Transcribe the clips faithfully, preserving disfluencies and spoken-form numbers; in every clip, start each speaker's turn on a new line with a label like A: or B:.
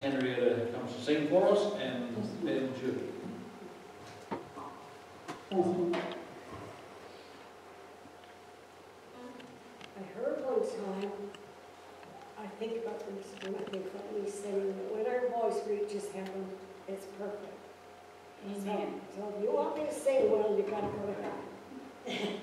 A: Henrietta comes to sing for us, and then Judy.
B: I heard one time, I think about this when I think about me saying that when our voice reaches heaven, it's perfect. Amen. So, so if you want me to sing well, you gotta go to heaven.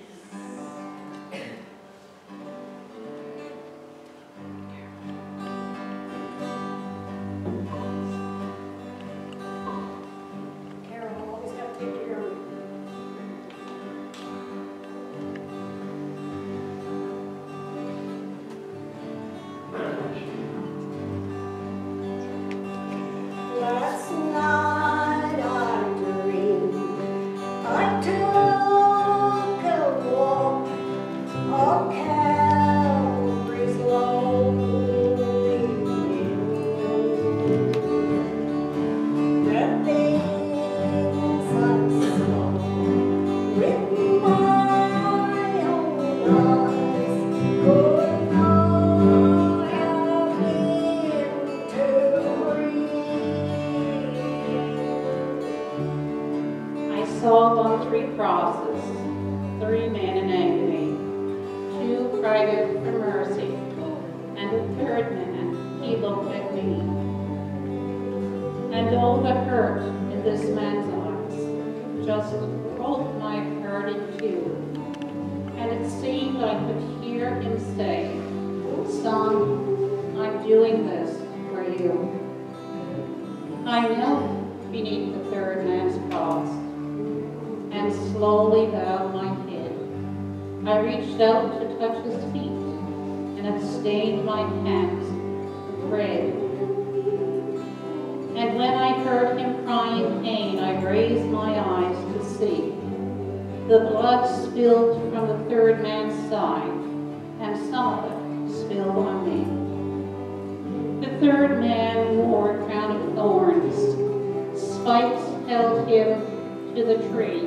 C: The blood spilled from the third man's side, and some of it spilled on me. The third man wore a crown of thorns. Spikes held him to the tree.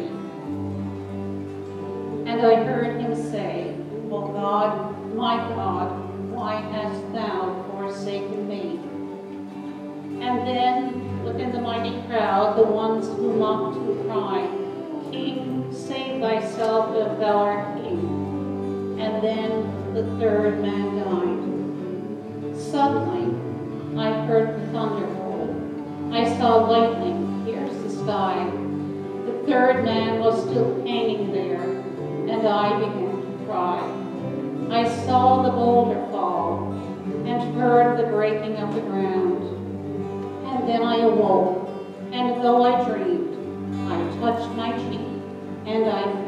C: And I heard him say, "O God, my God, why hast thou forsaken me?" And then, within the mighty crowd, the ones who mocked who cried, "King, save thyself if thou art king." And then the third man died. Suddenly, I heard the thunder roll. I saw lightning pierce the sky. The third man was still hanging there, and I began to cry. I saw the boulder fall, and heard the breaking of the ground. And then I awoke, and though I dreamed, I touched my cheek, and I